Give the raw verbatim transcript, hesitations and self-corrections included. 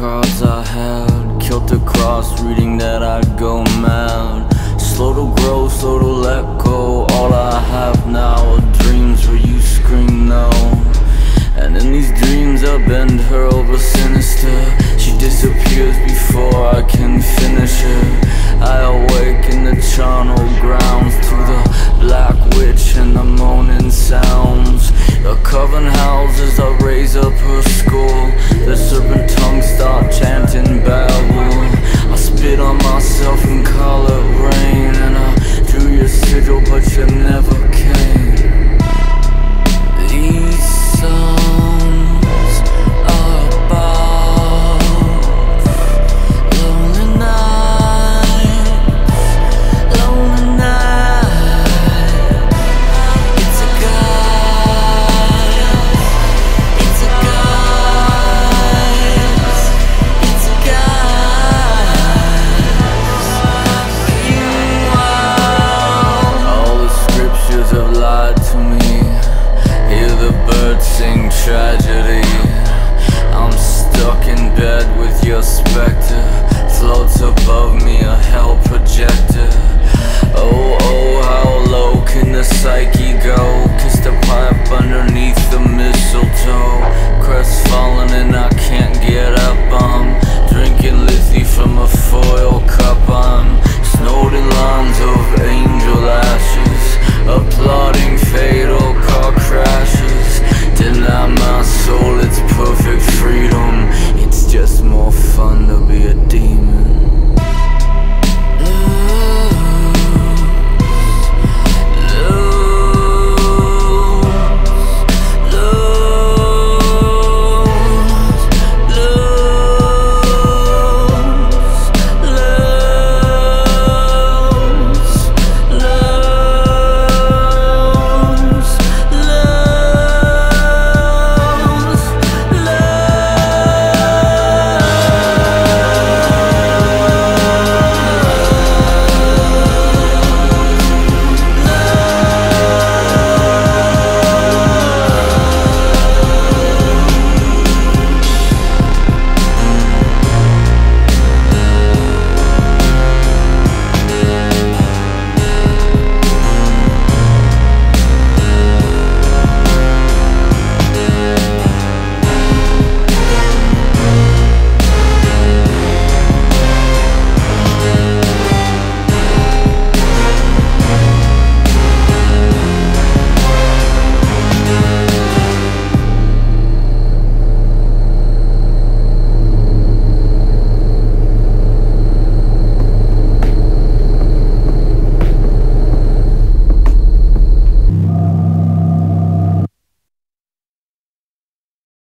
cards I had, killed the cross, reading that I'd go mad. Slow to grow, slow to let go. All I have now are dreams where you scream no. And in these dreams I bend her over sinister. She disappears before I can finish it. I awake in the charnel grounds to the black witch and the moaning sounds. The coven howls as I raise up her skull. The serpentine